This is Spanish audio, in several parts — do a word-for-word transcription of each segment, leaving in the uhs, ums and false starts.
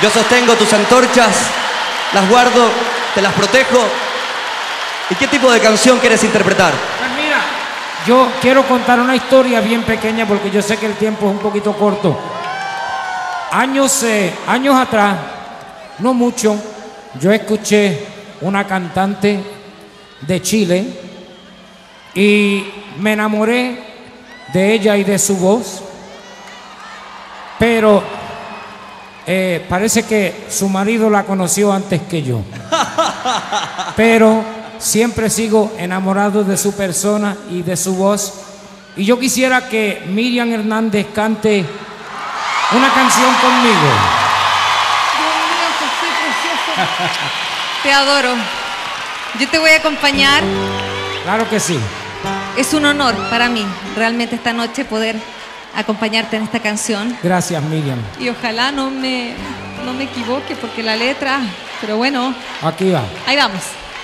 Yo sostengo tus antorchas, las guardo, te las protejo. ¿Y qué tipo de canción quieres interpretar? Pues mira, yo quiero contar una historia bien pequeña porque yo sé que el tiempo es un poquito corto. Años, eh, años atrás, no mucho, yo escuché una cantante de Chile y me enamoré de ella y de su voz, pero eh, parece que su marido la conoció antes que yo. Pero siempre sigo enamorado de su persona y de su voz. Y yo quisiera que Miriam Hernández cante una canción conmigo. Dios mío, José, precioso. Te adoro. Yo te voy a acompañar. Claro que sí. Es un honor para mí, realmente, esta noche poder acompañarte en esta canción. Gracias, Miriam. Y ojalá no me, no me equivoque porque la letra... Pero bueno. Aquí va. Ahí vamos.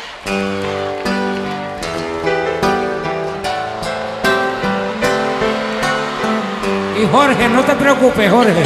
Y Jorge, no te preocupes, Jorge.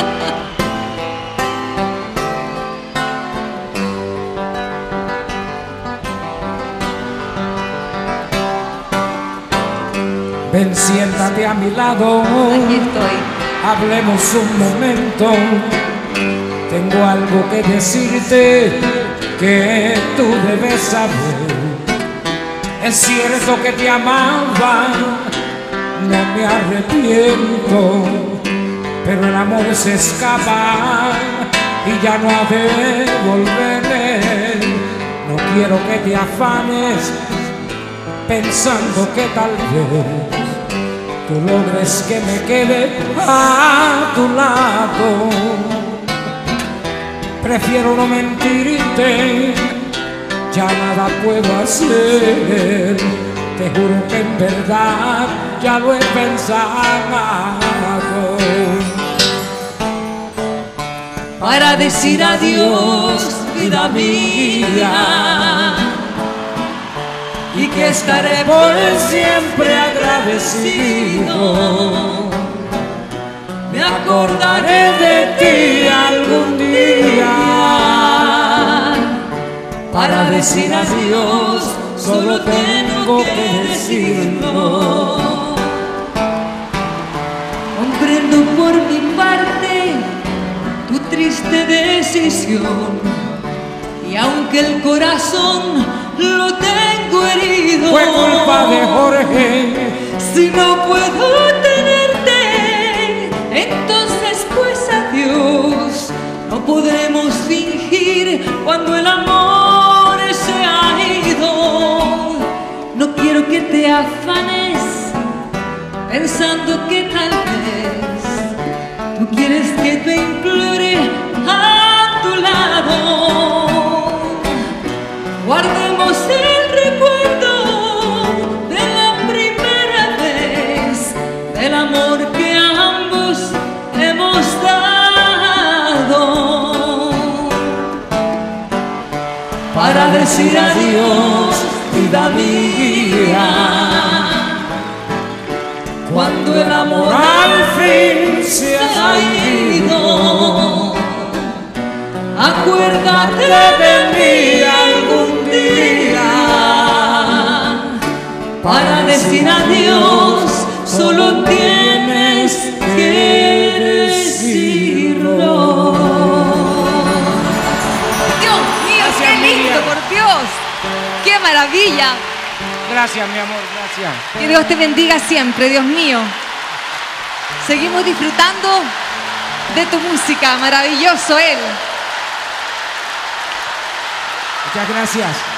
Ven, siéntate a mi lado. Aquí estoy. Hablemos un momento. Tengo algo que decirte que tú debes saber. Es cierto que te amaba, no me arrepiento, pero el amor se escapa y ya no ha de volver. No quiero que te afanes pensando que tal vez tú logres que me quede a tu lado. Prefiero no mentirte, ya nada puedo hacer. Te juro que en verdad ya lo he pensado. Para decir adiós, vida mía, y que estaré por siempre agradecido. Me acordaré de ti algún día. Para decir adiós, solo tengo que decirlo. Comprendo por mi parte tu triste decisión, y aunque el corazón lo tengo herido, fue culpa de Jorge. Si no puedo tenerte, entonces pues adiós. No podremos fingir cuando el amor se ha ido. No quiero que te afanes pensando que tal vez tú quieres que te implore a tu lado. Guardemos el recuerdo de la primera vez, del amor que ambos hemos dado. Para decir adiós, vida mía, cuando el amor al fin se ha ido, acuérdate de mí algún día. Para decir adiós, solo tienes que decirlo. Dios mío, Gracias, qué lindo, Miriam. por Dios. Qué maravilla. Gracias, mi amor, gracias. Que Dios te bendiga siempre, Dios mío. Seguimos disfrutando de tu música, maravilloso él. Muchas gracias.